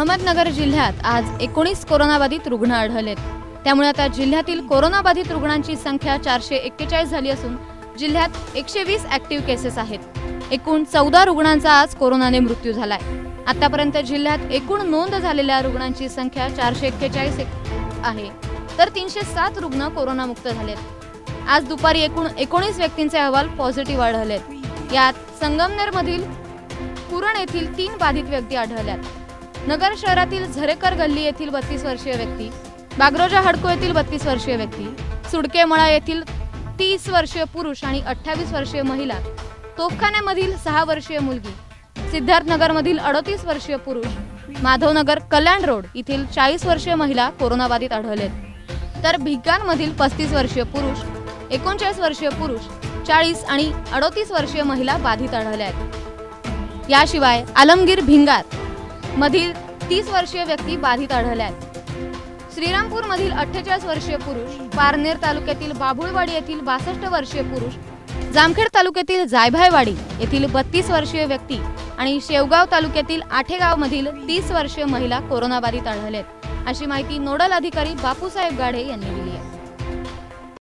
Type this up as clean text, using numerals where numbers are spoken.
अहमदनगर जिल्ह्यात आज 19 कोरोनाबाधित रुग्ण आढळलेत। त्यामुळे आता जिल्ह्यातील कोरोनाबाधित रुग्णांची संख्या 441 झाली असून जिल्ह्यात 120 ऍक्टिव्ह केसेस आहेत। एकूण 14 रुग्णांचा आज कोरोनाने मृत्यू झालाय। आतापर्यंत जिल्ह्यात एकूण नोंद झालेल्या रुग्णांची संख्या 441 आहे, तर 307 रुग्ण कोरोनामुक्त झालेत। आज दुपारी एकूण 19 व्यक्तींचे अहवाल पॉझिटिव्ह आढळलेत। यात संगमनेर मधील पुरण येथील 3 बाधित व्यक्ती आढळल्यात। नगर शहरातील झरेकर गल्ली येथील 32 वर्षीय व्यक्ती, बागरोजा हडको येथील 32 वर्षीय व्यक्ती, सुडकेमळा येथील 30 वर्षीय पुरुष आणि 28 वर्षीय महिला, तोफखान्यामधील 6 वर्षीय मुलगी, सिद्धार्थनगर मधील 38 वर्षीय पुरुष, माधवनगर कल्याण रोड येथील 40 वर्षीय महिला कोरोनाबाधित आढळलेत। तर भिक्कान मधील 35 वर्षीय पुरुष, 39 वर्षीय पुरुष, 40 आणि 38 वर्षीय महिला बाधित आढळल्या आहेत। याशिवाय आलमगीर भिंगार मधील 30 वर्षीय व्यक्ती बाधित आढळल्या आहेत। श्रीरामपूर मधील 48 वर्षीय पुरुष, पारनेर तालुक्यातील बाभुळवाडी येथील 62 वर्षीय पुरुष, जामखेड तालुक्यातील जायभायवाडी येथील 32 वर्षीय व्यक्ती आणि शेवगाव तालुक्यातील आठेगाव मधील 30 वर्षीय महिला कोरोनाबाधित आढळलेत, अशी माहिती नोडल अधिकारी बापूसाहेब गाढे यांनी दिली।